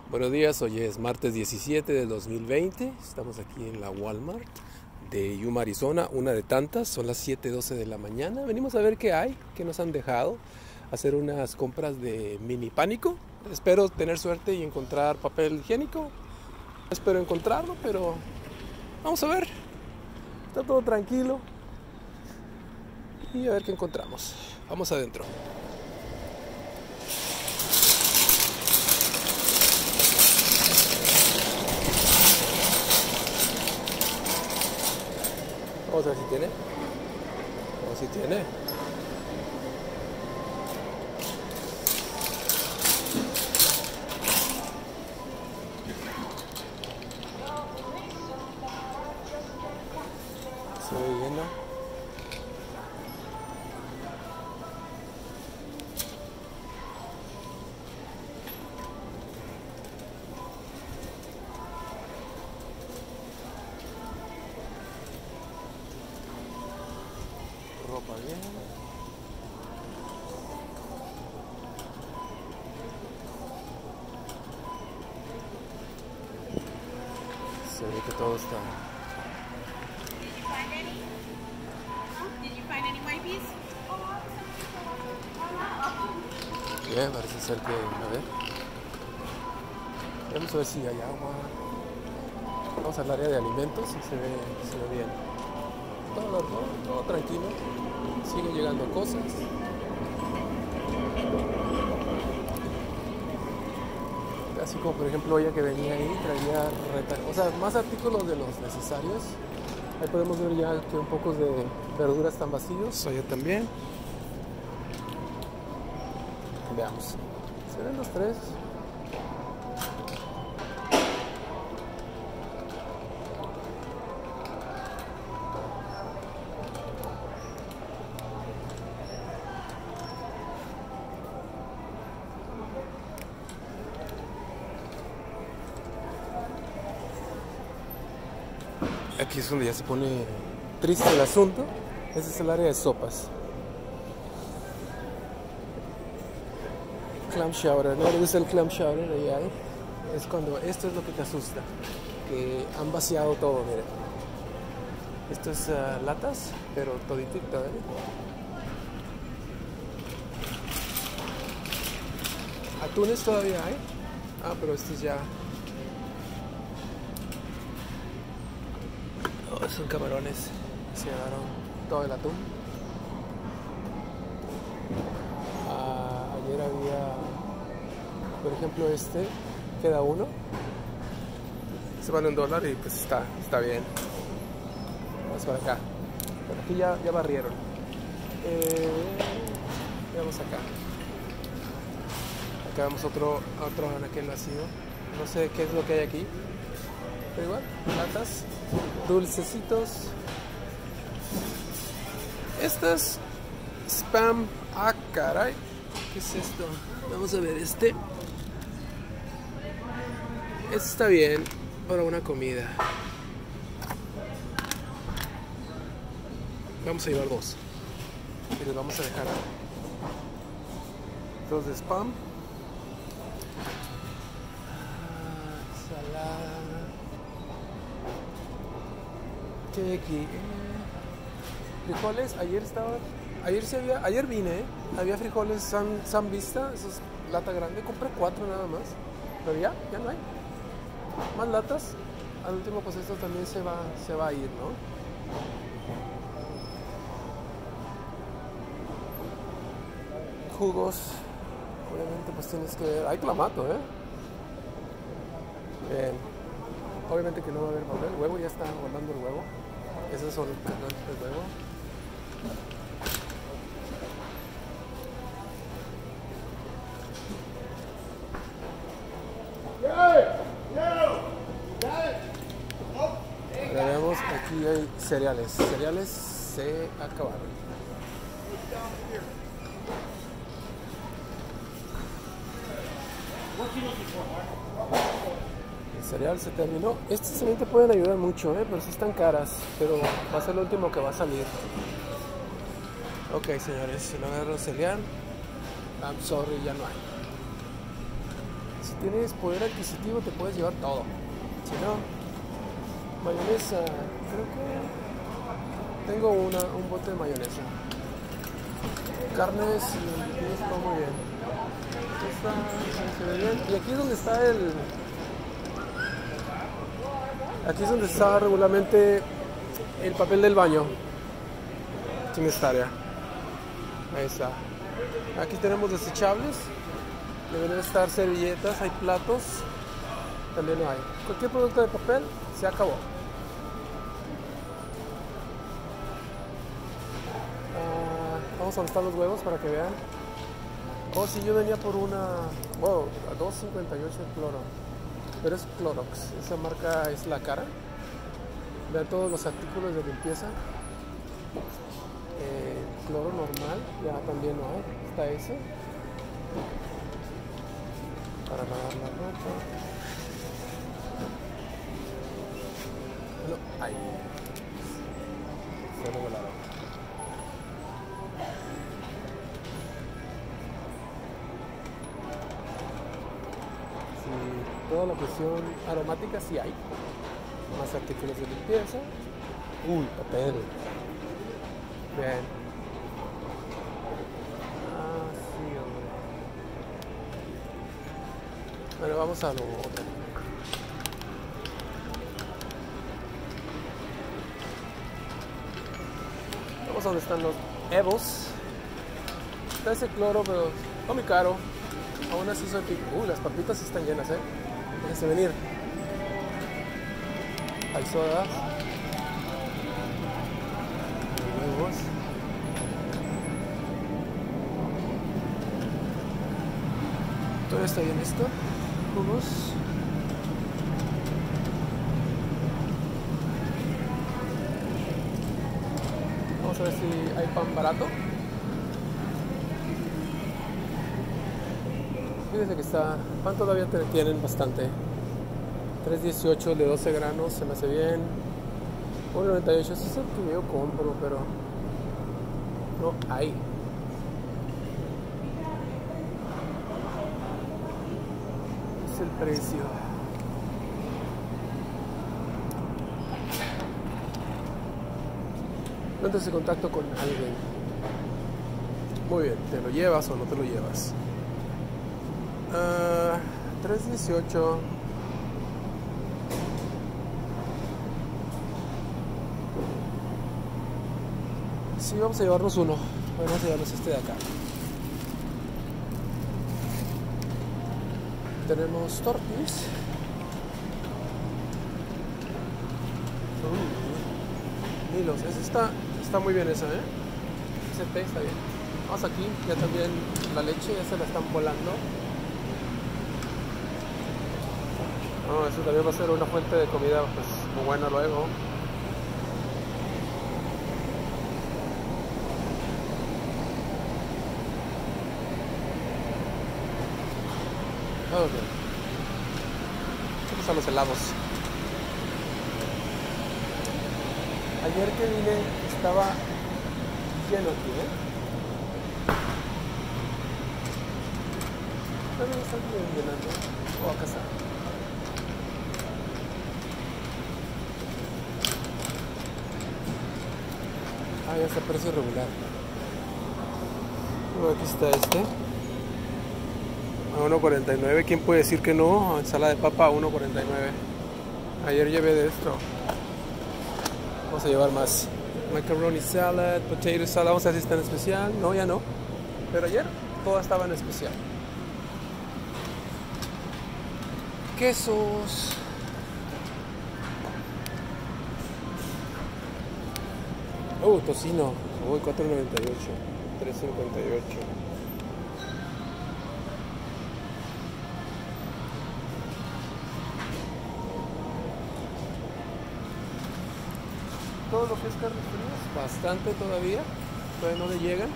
Buenos días, hoy es martes 17 del 2020. Estamos aquí en la Walmart de Yuma, Arizona, una de tantas. Son las 7:12 de la mañana. Venimos a ver qué hay, qué nos han dejado. Hacer unas compras de mini pánico. Espero tener suerte y encontrar papel higiénico. Espero encontrarlo, pero vamos a ver. Está todo tranquilo. Y a ver qué encontramos. Vamos adentro. Vamos a ver si tiene. O si tiene. Se ve lleno. Ropa bien. Se ve que todo está. Did you find any wipes? Bien, parece ser que. A ver. Vamos a ver si hay agua. Vamos al área de alimentos y se ve bien. Todo tranquilo. Siguen llegando cosas. Así como por ejemplo ella que venía ahí traía más artículos de los necesarios. Ahí podemos ver ya que un poco de verduras están vacíos. Allá también. Veamos. Se ven los tres. Aquí es donde ya se pone triste el asunto. Ese es el área de sopas. Clam chowder, ¿no le gusta el clam chowder? Allá es cuando esto es lo que te asusta, que han vaciado todo, miren. Esto es latas, pero toditito, ¿eh? Atunes todavía hay. Ah, pero estos ya. Oh, son camarones. Se llevaron todo el atún. Ayer había, por ejemplo, queda uno. Se vale $1 y pues está bien. Vamos para acá. Por aquí ya barrieron. Veamos acá. Acá vemos otro anaquel vacío. No sé qué es lo que hay aquí. Pero igual, latas, dulcecitos. Estas spam. Ah, caray. ¿Qué es esto? Vamos a ver este. Este está bien para una comida. Vamos a llevar dos. Y les vamos a dejar dos de spam. Ensalada. ¿Qué hay aquí? Frijoles. Ayer vine, había frijoles San Vista, eso es lata grande, compré 4 nada más, pero ya no hay más latas. Al último pues esto también se va a ir, ¿no? Jugos, obviamente pues tienes que ver, hay clamato, bien. Obviamente que no va a haber papel, el huevo ya está volando el huevo, esos son el huevo. Ahora veamos, aquí hay cereales. Cereales se acabaron. El cereal se terminó. Estos también te pueden ayudar mucho, pero sí están caras. Pero va a ser lo último que va a salir. Ok, señores, si no agarro cereal, I'm sorry, ya no hay. Si tienes poder adquisitivo te puedes llevar todo. Si no, mayonesa, creo que tengo un bote de mayonesa. Carnes y está muy bien. Se ve bien. Y aquí es donde está aquí es donde está regularmente el papel del baño. Aquí en esta área. Ahí está. Aquí tenemos desechables. Deben estar servilletas, hay platos. También no hay. Cualquier producto de papel se acabó. Vamos a montar los huevos para que vean. Oh, sí, yo venía por una... Wow, a $2.58 el cloro. Pero es Clorox. Esa marca es La Cara. Vean todos los artículos de limpieza. Cloro normal, ya también no hay. Está ese. Para lavar la ropa. No, ahí. Solo la ropa. Toda la cuestión aromática sí hay. Más artículos de limpieza. Uy, papel. Bien. Ah, sí, hombre. Bueno, vamos a lo otro. Vamos a donde están los Evos. Está ese cloro, pero está muy caro. Aún así soy pico. Las papitas están llenas, Déjense venir. Hay sodas. Huevos. Todo está bien esto. Jugos. Vamos a ver si hay pan barato. Fíjense que está, pan todavía tienen bastante. 3.18 de 12 granos, se me hace bien. 1.98, ese es el que yo compro, pero no hay. Es el precio. No entres en contacto con alguien. Muy bien, ¿te lo llevas o no te lo llevas? 3.18. Sí, vamos a llevarnos uno. Vamos a llevarnos este de acá. Tenemos tortis. Milos, ese está muy bien esa, Ese té está bien. Vamos aquí, ya también la leche ya se la están volando. Eso también va a ser una fuente de comida pues muy buena luego. Ok. Vamos a los helados. Ayer que vine estaba lleno aquí, También están llenando. O a casa. Ya está precio regular. Aquí está este. A 1.49. ¿Quién puede decir que no? Ensalada de papa a 1.49. Ayer llevé de esto. Vamos a llevar más. Macaroni salad, potato salad. Vamos a ver si está en especial. No, ya no. Pero ayer todo estaba en especial. Quesos. Tocino. 4.98. 3.58. Todo lo que es carnes frías, bastante todavía no le llegan.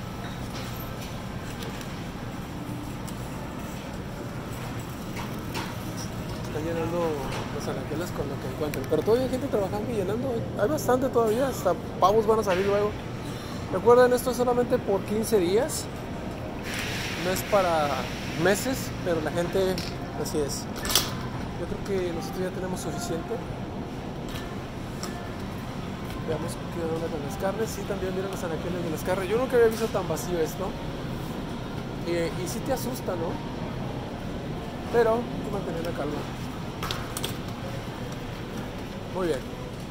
Están llenando los anaqueles con lo que encuentren, pero todavía hay gente trabajando y llenando. Hay bastante todavía, hasta pavos van a salir luego. Recuerden, esto es solamente por 15 días. no es para meses, pero la gente así es. Yo creo que nosotros ya tenemos suficiente. Veamos qué onda con las carnes. Sí, también miren los anaqueles de las carnes. Yo nunca había visto tan vacío esto. Y sí te asusta, ¿no? Pero hay que mantener la calma. Muy bien.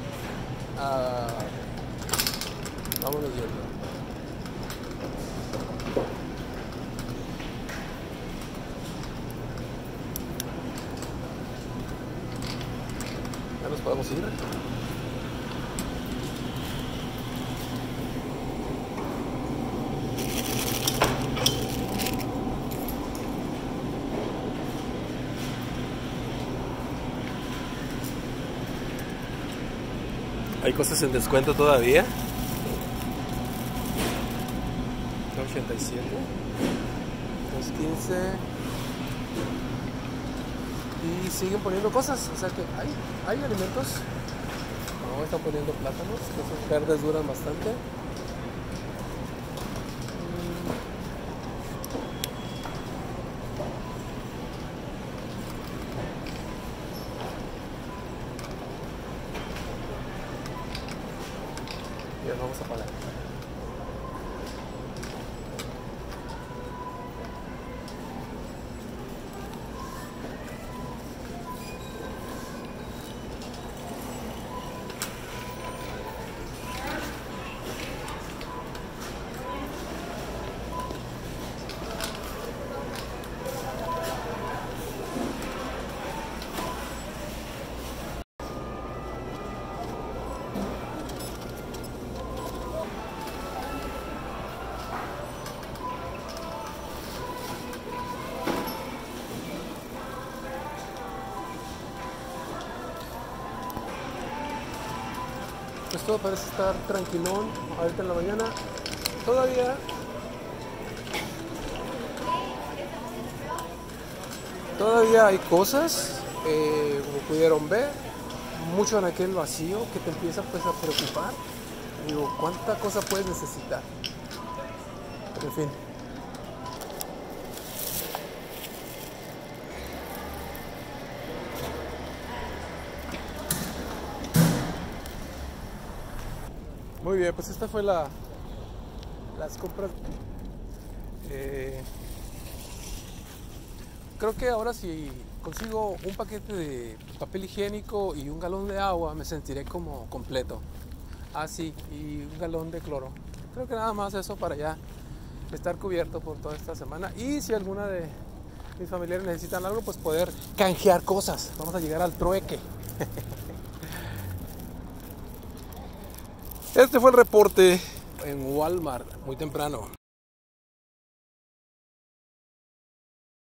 Vámonos viendo. Ya nos podemos ir. Hay cosas en descuento todavía. 87, 215. Y siguen poniendo cosas. O sea que hay alimentos. No, están poniendo plátanos. Esos verdes duran bastante. Ya vamos a pagar. Pues todo parece estar tranquilón ahorita en la mañana. Todavía hay cosas, como pudieron ver, mucho en aquel vacío que te empieza pues a preocupar. Digo, ¿cuánta cosa puedes necesitar? Pero en fin. Muy bien, pues esta fue las compras. Creo que ahora si consigo un paquete de papel higiénico y un galón de agua, me sentiré como completo. Ah, sí, y un galón de cloro. Creo que nada más eso para ya estar cubierto por toda esta semana. Y si alguna de mis familiares necesitan algo, pues poder canjear cosas. Vamos a llegar al trueque. Este fue el reporte en Walmart, muy temprano.